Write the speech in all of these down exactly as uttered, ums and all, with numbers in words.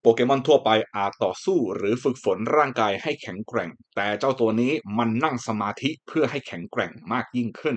โปเกมอนทั่วไปอาจต่อสู้หรือฝึกฝนร่างกายให้แข็งแกร่งแต่เจ้าตัวนี้มันนั่งสมาธิเพื่อให้แข็งแกร่งมากยิ่งขึ้น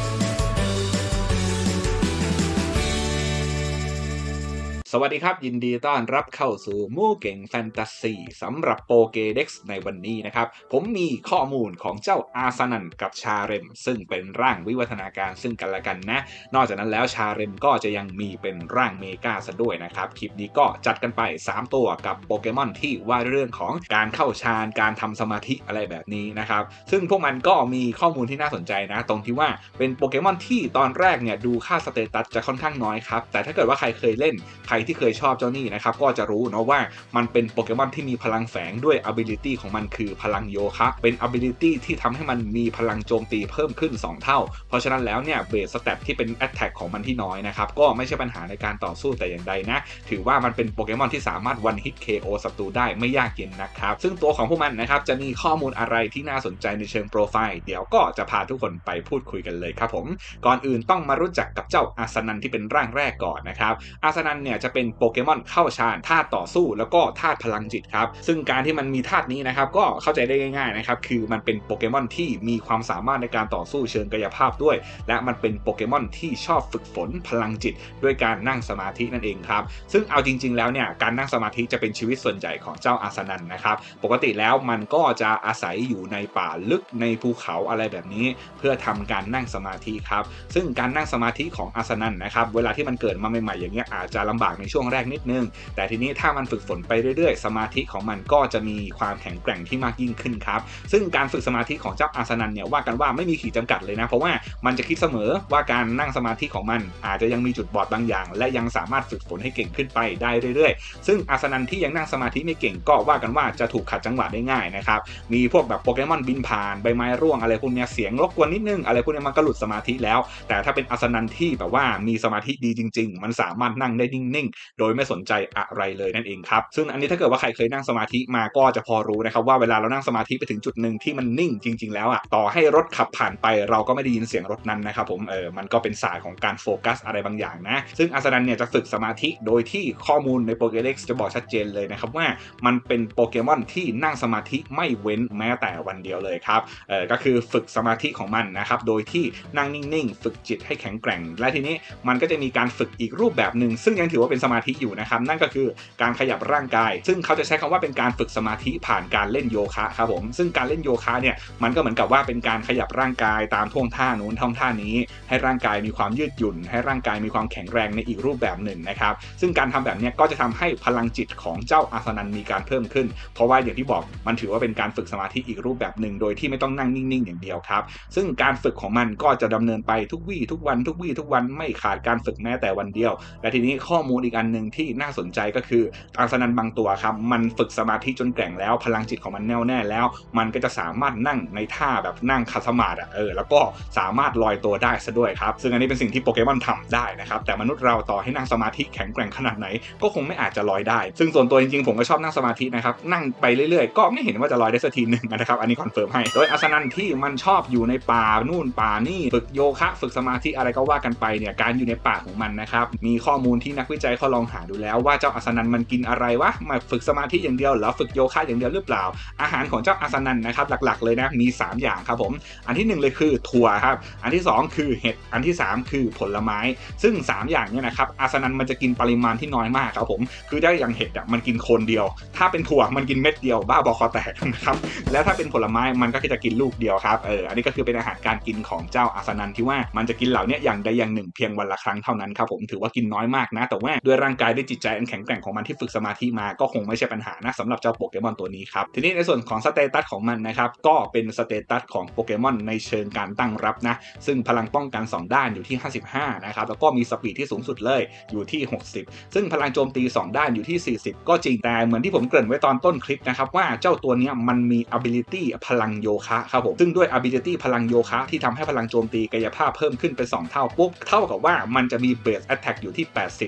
สวัสดีครับยินดีต้อนรับเข้าสู่มู่เก่งแฟนตาซีสำหรับโปเกเด็กซ์ในวันนี้นะครับผมมีข้อมูลของเจ้าอาซานันกับชาเรมซึ่งเป็นร่างวิวัฒนาการซึ่งกันและกันนะนอกจากนั้นแล้วชาเรมก็จะยังมีเป็นร่างเมกาซะด้วยนะครับคลิปนี้ก็จัดกันไปสามตัวกับโปเกมอนที่ว่าเรื่องของการเข้าฌานการทำสมาธิอะไรแบบนี้นะครับซึ่งพวกมันก็มีข้อมูลที่น่าสนใจนะตรงที่ว่าเป็นโปเกมอนที่ตอนแรกเนี่ยดูค่าสเตตัสจะค่อนข้างน้อยครับแต่ถ้าเกิดว่าใครเคยเล่นใครที่เคยชอบเจ้านี่นะครับก็จะรู้เนาะว่ามันเป็นโปเกมอนที่มีพลังแฝงด้วย ability ของมันคือพลังโยคะเป็น ability ที่ทำให้มันมีพลังโจมตีเพิ่มขึ้นสองเท่าเพราะฉะนั้นแล้วเนี่ยเบสสเตตที่เป็น attack ของมันที่น้อยนะครับก็ไม่ใช่ปัญหาในการต่อสู้แต่อย่างใดนะถือว่ามันเป็นโปเกมอนที่สามารถ one hit เค โอ ศัตรูได้ไม่ยากเย็นนะครับซึ่งตัวของพวกมันนะครับจะมีข้อมูลอะไรที่น่าสนใจในเชิงโปรไฟล์เดี๋ยวก็จะพาทุกคนไปพูดคุยกันเลยครับผมก่อนอื่นต้องมารู้จักกับเจ้าอาซานันที่เป็นร่างแรกก่อนนะครับอาซานันเนี่ยจะเป็นโปเกมอนเข้าฌานธาตุต่อสู้แล้วก็ธาตุพลังจิตครับซึ่งการที่มันมีธาตุนี้นะครับก็เข้าใจได้ง่ายๆนะครับคือมันเป็นโปเกมอนที่มีความสามารถในการต่อสู้เชิงกายภาพด้วยและมันเป็นโปเกมอนที่ชอบฝึกฝนพลังจิตด้วยการนั่งสมาธินั่นเองครับซึ่งเอาจริงๆแล้วเนี่ยการนั่งสมาธิจะเป็นชีวิตส่วนใหญ่ของเจ้าอาซานันนะครับปกติแล้วมันก็จะอาศัยอยู่ในป่าลึกในภูเขาอะไรแบบนี้เพื่อทำการนั่งสมาธิครับซึ่งการนั่งสมาธิของอาซานันนะครับเวลาที่มันเกิดมาใหม่ๆอย่างเงี้ยอาจจะลำบากในช่วงแรกนิดนึงแต่ทีนี้ถ้ามันฝึกฝนไปเรื่อยๆสมาธิของมันก็จะมีความแข็งแกร่งที่มากยิ่งขึ้นครับซึ่งการฝึกสมาธิของเจ้าอาซานันเนี่ยว่ากันว่าไม่มีขีดจำกัดเลยนะเพราะว่ามันจะคิดเสมอว่าการนั่งสมาธิของมันอาจจะยังมีจุดบอดบางอย่างและยังสามารถฝึกฝนให้เก่งขึ้นไปได้เรื่อยๆซึ่งอาซานันที่ยังนั่งสมาธิไม่เก่งก็ว่ากันว่าจะถูกขัดจังหวะได้ง่ายนะครับมีพวกแบบโปเกมอนบินผ่านใบไม้ร่วงอะไรพวกนี้เสียงรบกวนนิดนึงอะไรพวกนี้มันก็หลุดสมาธิแล้วแต่ถ้าเป็นอาซานันที่แบบว่ามีสมาธิดีจริงๆมันสามารถนั่งได้นิ่งๆโดยไม่สนใจอะไรเลยนั่นเองครับซึ่งอันนี้ถ้าเกิดว่าใครเคยนั่งสมาธิมาก็จะพอรู้นะครับว่าเวลาเรานั่งสมาธิไปถึงจุดหนึ่งที่มันนิ่งจริงๆแล้วอ่ะต่อให้รถขับผ่านไปเราก็ไม่ได้ยินเสียงรถนั้นนะครับผมเออมันก็เป็นศาสตร์ของการโฟกัสอะไรบางอย่างนะซึ่งอาซานันเนี่ยจะฝึกสมาธิโดยที่ข้อมูลในโปเกเด็กซ์จะบอกชัดเจนเลยนะครับว่ามันเป็นโปเกมอนที่นั่งสมาธิไม่เว้นแม้แต่วันเดียวเลยครับเออก็คือฝึกสมาธิของมันนะครับโดยที่นั่งนิ่งๆฝึกจิตให้แข็งแกร่งและทีนี้มันก็จะมีการฝึกอีกรูปแบบหนึ่งซึ่งยังถือว่าเป็นสมาธิอยู่นะครับนั่นก็คือการขยับร่างกายซึ่งเขาจะใช้คำว่าเป็นการฝึกสมาธิผ่านการเล่นโยคะครับผมซึ่งการเล่นโยคะเนี่ยมันก็เหมือนกับว่าเป็นการขยับร่างกายตามท่วงท่านู้นท่วงท่านี้ให้ร่างกายมีความยืดหยุ่นให้ร่างกายมีความแข็งแรงในอีกรูปแบบหนึ่งนะครับซึ่งการทำแบบนี้ก็จะทำให้พลังจิตของเจ้าอาซานันมีการเพิ่มขึ้นเพราะว่าอย่างที่บอกมันถือว่าเป็นการฝึกสมาธิอีกรูปแบบหนึ่งโดยที่ไม่ต้องนั่งนิ่งๆอย่างเดียวครับซึ่งการฝึกของมันก็จะดำเนินไปทุกวี่ทุกวันทุกวี่ทุกวันไม่ขาดการฝึกแม้แต่วันเดียวและทีนี้ข้อมูลอีกอันนึงที่น่าสนใจก็คืออาซานันบางตัวครับมันฝึกสมาธิจนแกร่งแล้วพลังจิตของมันแน่วแน่แล้วมันก็จะสามารถนั่งในท่าแบบนั่งคัสมาดอ่ะเออแล้วก็สามารถลอยตัวได้ซะด้วยครับซึ่งอันนี้เป็นสิ่งที่โปเกมอนทำได้นะครับแต่มนุษย์เราต่อให้นั่งสมาธิแข็งแกร่งขนาดไหนก็คงไม่อาจจะลอยได้ซึ่งส่วนตัวจริงๆผมก็ชอบนั่งสมาธินะครับนั่งไปเรื่อยๆก็ไม่เห็นว่าจะลอยได้สักทีนึงนะครับอันนี้คอนเฟิร์มให้โดยอาซานันที่มันชอบอยู่ในป่านู่นป่านี่ฝึกโยคะฝึกสมาธิอะไรก็ว่ากันไปเนี่ยการอยู่ในป่าของมันนะครับมีข้อมูลที่นักวิจัยเขาลองหาดูแล้วว่าเจ้าอาซานันมันกินอะไรวะมาฝึกสมาธิอย่างเดียวแล้วฝึกโยคะอย่างเดียวหรือเปล่าอาหารของเจ้าอาซานันนะครับหลักๆเลยนะมีสามอย่างครับผมอันที่หนึ่งเลยคือถั่วครับอันที่สองคือเห็ดอันที่สามคือผลไม้ซึ่งสามอย่างเนี่ยนะครับอาซานันมันจะกินปริมาณที่น้อยมากครับผมคือได้อย่างเห็ดอ่ะมันกินโคนเดียวถ้าเป็นถั่วมันกินเม็ดเดียวบ้าบอคอแตกนะครับแล้วถ้าเป็นผลไม้มันก็จะกินลูกเดียวครับเอออันนี้ก็คือเป็นอาหารการกินของเจ้าอาซานันที่ว่ามันจะกินเหล่านี้อย่างใดอย่างหนึ่งเพียงวันละครั้งเท่านั้นครับผมถือว่ากินน้อยมากนะแต่ว่าด้วยร่างกายด้วยจิตใจอันแข็งแกร่งของมันที่ฝึกสมาธิมาก็คงไม่ใช่ปัญหานะสำหรับเจ้าโปเกมอนตัวนี้ครับทีนี้ในส่วนของสเตตัสของมันนะครับก็เป็นสเตตัสของโปเกมอนในเชิงการตั้งรับนะซึ่งพลังป้องกันสองด้านอยู่ที่ห้าสิบห้านะครับแล้วก็มีสปีดที่สูงสุดเลยอยู่ที่หกสิบซึ่งพลังโจมตีสองด้านอยู่ที่สี่สิบก็จริงแต่เหมือนที่ผมเกริ่นไว้ตอนต้นคลิปนะครับว่าเจ้าตัวนี้มันมี ability พลังโยคะครับผมซึ่งด้วย ability พลังโยคะที่ทำให้พลังโจมตีกายภาพเพิ่มขึ้นเป็นสองเท่าปุ๊บเท่ากับว่ามันจะมี base attack อยู่ที่แปดสิบเมื่อบ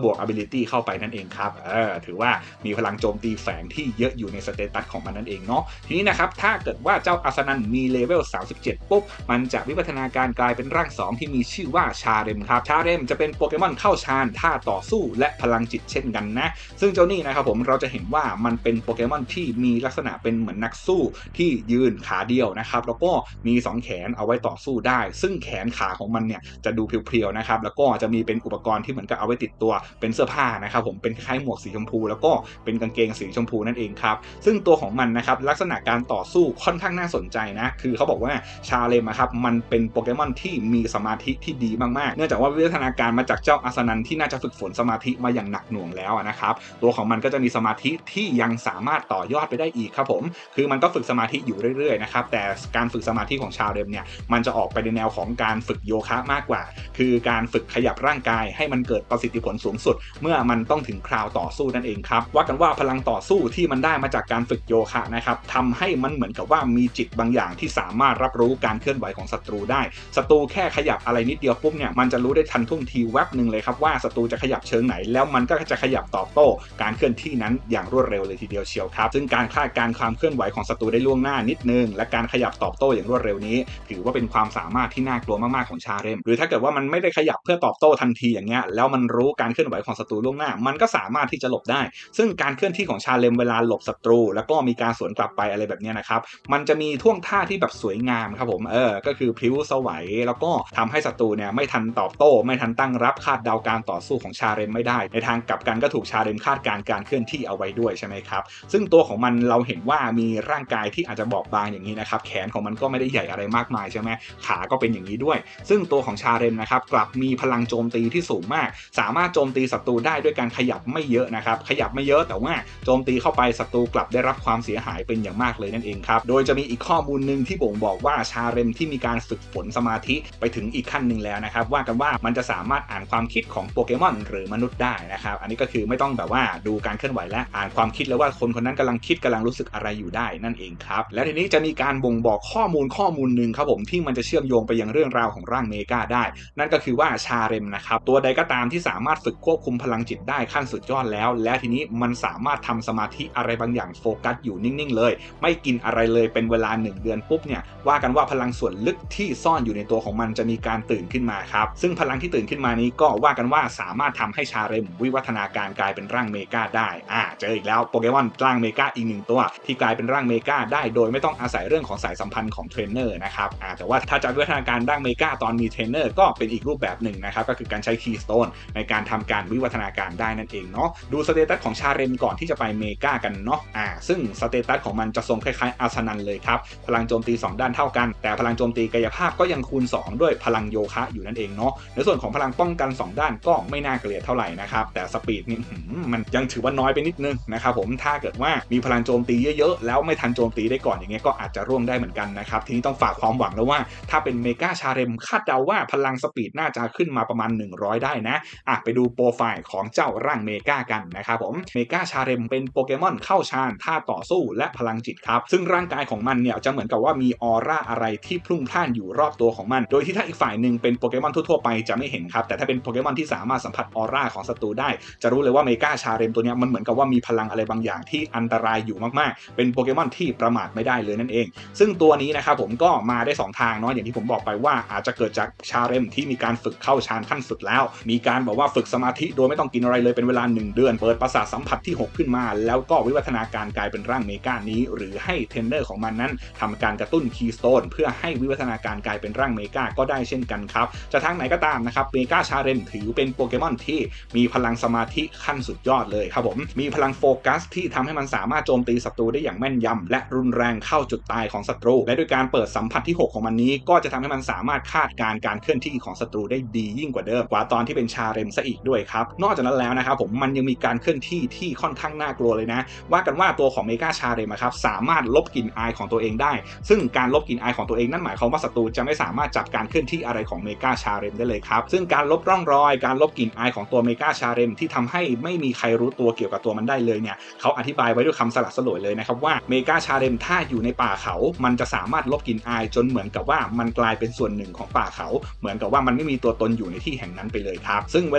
บวก ability เข้าไปนั่นเองครับเออถือว่ามีพลังโจมตีแฝงที่เยอะอยู่ในสเตตัสของมันนั่นเองเนาะทีนี้นะครับถ้าเกิดว่าเจ้าอาสนันมีเลเวลสามสิบเจ็ดปุ๊บมันจะวิวัฒนาการกลายเป็นร่างสองที่มีชื่อว่าชาเรมครับชาเรมจะเป็นโปเกมอนเข้าฌานท่าต่อสู้และพลังจิตเช่นกันนะซึ่งเจ้านี่นะครับผมเราจะเห็นว่ามันเป็นโปเกมอนที่มีลักษณะเป็นเหมือนนักสู้ที่ยืนขาเดียวนะครับแล้วก็มีสองแขนเอาไว้ต่อสู้ได้ซึ่งแขนขาของมันเนี่ยจะดูเพรียวๆนะครับแล้วก็จะมีเป็นอุปกรณ์ที่เหมือนกับเอาไว้ติดตัวเป็นเสื้อผ้านะครับผมเป็นคล้ายหมวกสีชมพูแล้วก็เป็นกางเกงสีชมพูนั่นเองครับซึ่งตัวของมันนะครับลักษณะการต่อสู้ค่อนข้างน่าสนใจนะคือเขาบอกว่าชาเลมครับมันเป็นโปเกมอนที่มีสมาธิที่ดีมากๆเนื่องจากว่าวิวัฒนาการมาจากเจ้าอาสนันที่น่าจะฝึกฝนสมาธิมาอย่างหนักหน่วงแล้วนะครับตัวของมันก็จะมีสมาธิที่ยังสามารถต่อยอดไปได้อีกครับผมคือมันก็ฝึกสมาธิอยู่เรื่อยๆนะครับแต่การฝึกสมาธิของชาเลมเนี่ยมันจะออกไปในแนวของการฝึกโยคะมากกว่าคือการฝึกขยับร่างกายให้มันเกิดประสิทธิผลสูงสุดเมื่อมันต้องถึงคราวต่อสู้นั่นเองครับว่ากันว่าพลังต่อสู้ที่มันได้มาจากการฝึกโยคะนะครับทำให้มันเหมือนกับว่ามีจิตบางอย่างที่สามารถรับรู้การเคลื่อนไหวของศัตรูได้ศัตรูแค่ขยับอะไรนิดเดียวปุ๊บเนี่ยมันจะรู้ได้ทันท่วงทีแวบหนึ่งเลยครับว่าศัตรูจะขยับเชิงไหนแล้วมันก็จะขยับตอบโต้การเคลื่อนที่นั้นอย่างรวดเร็วเลยทีเดียวเชียวครับซึ่งการคาดการณ์ความเคลื่อนไหวของศัตรูได้ล่วงหน้านิดนึงและการขยับตอบโต้อย่างรวดเร็วนี้ถือว่าเป็นความสามารถที่น่ากลัวมากๆของชาเรมหรือถ้าเกิดว่ามันไม่ได้ขยับเพื่อตอบโต้ทันทีอย่างเงี้ยแล้วมันรู้การเคลื่อนไหวของศัตรูล่วงหน้ามันก็สามารถที่จะหลบได้ซึ่งการเคลื่อนที่ของชาเลมเวลาหลบศัตรูแล้วก็มีการสวนกลับไปอะไรแบบนี้นะครับมันจะมีท่วงท่าที่แบบสวยงามครับผมเออก็คือพลิ้วสวัยแล้วก็ทำให้ศัตรูเนี่ยไม่ทันตอบโต้ไม่ทันตั้งรับคาดเดาการต่อสู้ของชาเรมไม่ได้ในทางกลับกันก็ถูกชาเรมคาดการณ์การเคลื่อนที่เอาไว้ด้วยใช่ไหมครับซึ่งตัวของมันเราเห็นว่ามีร่างกายที่อาจจะบอบบางอย่างนี้นะครับแขนของมันก็ไม่ได้ใหญ่อะไรมากมายใช่ไหมขาก็เป็นอย่างนี้ด้วยซึ่งตัวของชาเรมนะครับกลับมีพลังโจมตีที่สูงมากสามารถโจมตีศัตรูได้ด้วยการขยับไม่เยอะนะครับขยับไม่เยอะแต่ว่าโจมตีเข้าไปศัตรูกลับได้รับความเสียหายเป็นอย่างมากเลยนั่นเองครับโดยจะมีอีกข้อมูลหนึ่งที่บ่งบอกว่าชาเรมที่มีการฝึกฝนสมาธิไปถึงอีกขั้นหนึ่งแล้วนะครับว่ากันว่ามันจะสามารถอ่านความคิดของโปเกมอนหรือมนุษย์ได้นะครับอันนี้ก็คือไม่ต้องแบบว่าดูการเคลื่อนไหวและอ่านความคิดแล้วว่าคนคนนั้นกำลังคิดกำลังรู้สึกอะไรอยู่ได้นั่นเองครับและทีนี้จะมีการบ่งบอกข้อมูลข้อมูลหนึ่งครับผมที่มันจะเชื่อมโยงไปยังเรื่องราวของร่างเมกาได้นั่นก็คือว่าชาเรมนะครับตัวใดก็ตามที่สามารถฝึกควบคุมพลังจิตได้ขั้นสุดยอดแล้วและทีนี้มันสามารถทำสมาธิอะไรบางอย่างโฟกัสอยู่นิ่งๆเลยไม่กินอะไรเลยเป็นเวลาหนึ่งเดือนปุ๊บเนี่ยว่ากันว่าพลังส่วนลึกที่ซ่อนอยู่ในตัวของมันจะมีการตื่นขึ้นมาครับซึ่งพลังที่ตื่นขึ้นมานี้ก็ว่ากันว่าสามารถทำให้ชาเรมวิวัฒนาการกลายเป็นร่างเมกาได้อ่าเจออีกแล้วโปเกมอนร่างเมกาอีกหนึ่งตัวที่กลายเป็นร่างเมกาได้โดยไม่ต้องอาศัยเรื่องของสายสัมพันธ์ของเทรนเนอร์นะครับอ่าแต่ว่าถ้าจะวิวัฒนาการร่างเมกาตอนมีเทรนเนอร์ก็เป็นอีกรูปแบบหนึ่งนะครับก็คือการใช้คีย์สโตนในการทำการวิวัฒนาการได้นั่นเองเนาะดูสเตตัสของชาเรมก่อนที่จะไปเมกากันเนาะอ่าซึ่งสเตตัสของมันจะทรงคล้ายๆอาสนันเลยครับพลังโจมตีสองด้านเท่ากันแต่พลังโจมตีกายภาพก็ยังคูณสองด้วยพลังโยคะอยู่นั่นเองเนาะในส่วนของพลังป้องกันสองด้านก็ไม่น่าเกลียดเท่าไหร่นะครับแต่สปีดนี่มันยังถือว่าน้อยไปนิดนึงนะครับผมถ้าเกิดว่ามีพลังโจมตีเยอะๆแล้วไม่ทันโจมตีได้ก่อนอย่างเงี้ยก็อาจจะร่วงได้เหมือนกันนะครับทีนี้ต้องฝากความหวังแล้วว่าถ้าเป็นเมกาชาเรมคาดเดาว่าพลังสปีดน่าจะขึ้นมาประมาณหนึ่งร้อยได้นะอ่ะไปดูโปรไฟล์ของเจ้าร่างเมกากันนะครับผมเมกาชาเรมเป็นโปเกมอนเข้าฌานท่าต่อสู้และพลังจิตครับซึ่งร่างกายของมันเนี่ยจะเหมือนกับว่ามีออร่าอะไรที่พลุ่งพล่านอยู่รอบตัวของมันโดยที่ถ้าอีกฝ่ายหนึ่งเป็นโปเกมอนทั่วๆไปจะไม่เห็นครับแต่ถ้าเป็นโปเกมอนที่สามารถสัมผัสออร่าของศัตรูได้จะรู้เลยว่าเมกาชาเรมตัวนี้มันเหมือนกับว่ามีพลังอะไรบางอย่างที่อันตรายอยู่มากๆเป็นโปเกมอนที่ประมาทไม่ได้เลยนั่นเองซึ่งตัวนี้นะครับผมก็มาได้สองทางเนาะอย่างที่ผมบอกไปว่าอาจจะเกิดจากชาเรมที่มีการฝึกเข้าฌานขั้นสุดแล้วมีการบอกว่าฝึกสมาธิโดยไม่ต้องกินอะไรเลยเป็นเวลาหนึ่งเดือนเปิดประสาทสัมผัสที่หกขึ้นมาแล้วก็วิวัฒนาการกลายเป็นร่างเมกานี้หรือให้เทรนเนอร์ของมันนั้นทำการกระตุ้นคีย์สโตนเพื่อให้วิวัฒนาการกลายเป็นร่างเมกาก็ได้เช่นกันครับจะทางไหนก็ตามนะครับเมกาชาเรมถือเป็นโปเกมอนที่มีพลังสมาธิขั้นสุดยอดเลยครับผมมีพลังโฟกัสที่ทำให้มันสามารถโจมตีศัตรูได้อย่างแม่นยำและรุนแรงเข้าจุดตายของศัตรูและโดยการเปิดสัมผัสที่หกของมันนี้ก็จะทำให้มันสามารถคาดการณ์การเคลื่อนที่ของศัตรูได้ดียิ่งกว่าเดิมกว่าตอนที่เป็นชาเรมซะอีกด้วยครับนอกจากนั้นแล้วนะครับผมมันยังมีการเคลื่อนที่ที่ค่อนข้างน่ากลัวเลยนะว่ากันว่าตัวของเมกาชาเรมครับสามารถลบกลิ่นอายของตัวเองได้ซึ่งการลบกลิ่นอายของตัวเองนั่นหมายความว่าศัตรูจะไม่สามารถจับการเคลื่อนที่อะไรของเมกาชาเรมได้เลยครับซึ่งการลบร่องรอยการลบกลิ่นอายของตัวเมกาชาเรมที่ทำให้ไม่มีใครรู้ตัวเกี่ยวกับตัวมันได้เลยเนี่ยเขาอธิบายไว้ด้วยคำสลัดสลวยเลยนะครับว่าเมกาชาเรมถ้าอยู่ในป่าเขามันจะสามารถลบกลิ่นอายจนเหมือนกับว่ามันกลายเป็นส่วนหนึ่งของป่าเขาเหมือนกับว่ามันไม่มีตัวตนอยู่ในที่แห่งนั้นไปเลยครับซึ่งเวลาที่มันจะ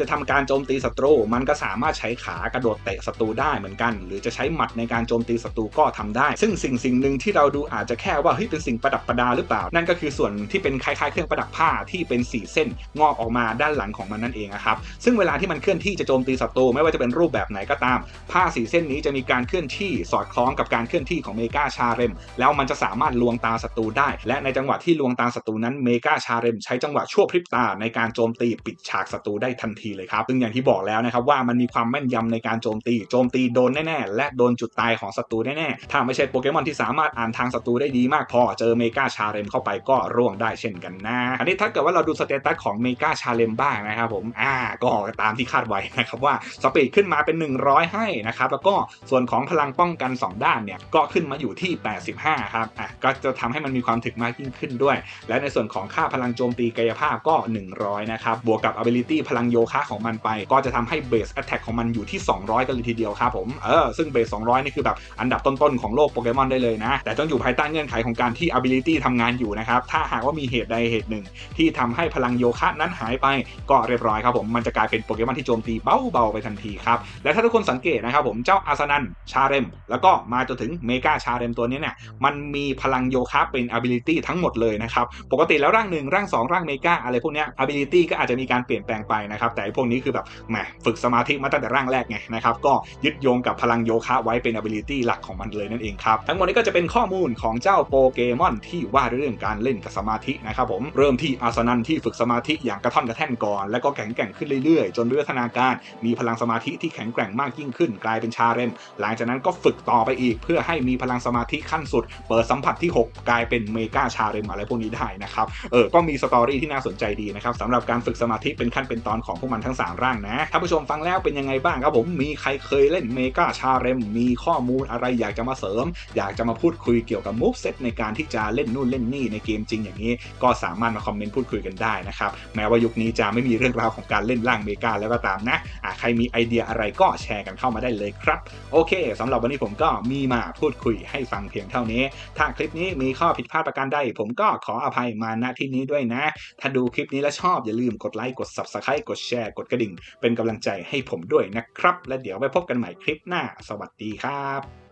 ทำการโจมตีศัตรูมันก็สามารถใช้ขากระโดดเตะศัตรูได้เหมือนกันหรือจะใช้หมัดในการโจมตีศัตรูก็ทำได้ซึ่งสิ่งสิ่งหนึ่งที่เราดูอาจจะแค่ว่าเฮ้ยเป็นสิ่งประดับประดาหรือเปล่านั่นก็คือส่วนที่เป็นคล้ายๆเครื่องประดับผ้าที่เป็นสี่เส้นงอกออกมาด้านหลังของมันนั่นเองนะครับซึ่งเวลาที่มันเคลื่อนที่จะโจมตีศัตรูไม่ว่าจะเป็นรูปแบบไหนก็ตามผ้าสี่เส้นนี้จะมีการเคลื่อนที่สอดคล้องกับการเคลื่อนที่ของเมกาชาเรมแล้วมันจะสามารถลวงตาศัตรูได้และในจังหวะที่ลวงตาศัตรูนั้นเมกาชาเรมใช้จังหวะชั่วพริบตาในการโจมตีปิดฉากศัตรูได้ทันทีเลยครับซึ่งอย่างที่บอกแล้วนะครับว่ามันมีความแม่นยำในการโจมตีโจมตีโดนแน่ๆและโดนจุดตายของศัตรูแน่ๆถ้าไม่ใช่โปเกมอนที่สามารถอ่านทางศัตรูได้ดีมากพอเจอเมกาชาเรมเข้าไปก็ร่วงได้เช่นกันนะอันนี้ถ้าเกิดว่าเราดูสเตตัสของเมกาชาเรมบ้างนะครับผมอ่าก็ตามที่คาดไว้นะครับว่าสปีดขึ้นมาเป็นหนึ่งร้อยให้นะครับแล้วก็ส่วนของพลังป้องกันสองด้านเนี่ยก็ขึ้นมาอยู่ที่แปดสิบห้าครับอ่ะก็จะทำให้มันมีความถึกมากยิ่งขึ้นด้วยและในส่วนของค่าพลังโจมตีกายภาพก็หนึ่งร้อยนะครับบวกกับ ability พลังโยคะของมันไปก็จะทำให้ base attack ของมันอยู่ที่สองร้อยกันเลยทีเดียวครับผมเออซึ่ง base สองร้อยนี่คือแบบอันดับต้นๆของโลกโปเกมอนได้เลยนะแต่ต้องอยู่ภายใต้เงื่อนไขของการที่ ability ทำงานอยู่นะครับถ้าหากว่ามีเหตุใดเหตุหนึ่งที่ทำให้พลังโยคะนั้นหายไปก็เรียบร้อยครับผมมันจะกลายเป็นโปเกมอนที่โจมตีเบาๆไปทันทีครับและถ้าทุกคนสังเกตนะครับผมเจ้าอาซานันชาเรมแล้วก็มาจนถึงเมกาชาเรมตัวนี้เนี่ยมันมีพลังโยคะเป็น ability ทั้งหมดเลยนะครับปกติแล้วร่างหนึ่งร่างสองร่างเมกาอะไรพวกนี้ ability ก็อาจจะมีการเปลี่ยนแปลงไปนะครับแต่พวกนี้คือแบบแหมฝึกสมาธิมาตั้งแต่ร่างแรกไงนะครับก็ยึดโยงกับพลังโยคะไว้เป็น ability หลักของมันเลยนั่นเองครับทั้งหมดนี้ก็จะเป็นข้อมูลของเจ้าโปเกมอนที่ว่าเรื่องการเล่นกับสมาธินะครับผมเริ่มที่อาซานันที่ฝึกสมาธิอย่างกระท่อนกระแท่นก่อนแล้วก็แข็งแกร่งขึ้นเรื่อยๆจนวิวัฒนาการมีพลังสมาธิที่แข็งแกร่งมากยิ่งขึ้นกลายเป็นชาเรมหลังจากนั้นก็ฝึกต่อไปอีกเพื่อให้มีพลังสมาธิขั้นสุดเปิดสัมผัสที่หกกลายเป็นเมกาชาเรมอะไรพวกนี้ได้นะครับเออก็มีสตอรี่ที่น่าสนใจดีนะครับสำหรับการฝึกสมาธิเป็นขั้นเป็นตอนของพวกมันทั้งสามร่างนะท่านผู้ชมฟังแล้วเป็นยังไงบ้างครับผมมีใครเคยเล่นเมกาชาเรมมีข้อมูลอะไรอยากจะมาเสริมอยากจะมาพูดคุยเกี่ยวกับมูฟเซตในการที่จะเล่นนู่นเล่นนี่ในเกมจริงอย่างนี้ก็สามารถมาคอมเมนต์พูดคุยกันได้นะครับแม้ว่ายุคนี้จะไม่มีเรื่องราวของการเล่นร่างเมกาแล้วก็ตามนะอ่ะใครมีไอเดียอะไรก็แชร์กันเข้ามาได้เลยครับโอเคสำหรับวันนี้ผมก็มีมาพูดคุยให้ฟังเพียงเท่านี้ถ้าคลิปนี้มีข้อผิดพลาดประการใดผมก็ขออภัยมาณที่นี้ด้วยนะถ้าดูคลิปนี้แล้วชอบอย่าลืมกดไลค์กด ซับสไครบ์ กดแชร์กดกระดิ่งเป็นกำลังใจให้ผมด้วยนะครับและเดี๋ยวไปพบกันใหม่คลิปหน้าสวัสดีครับ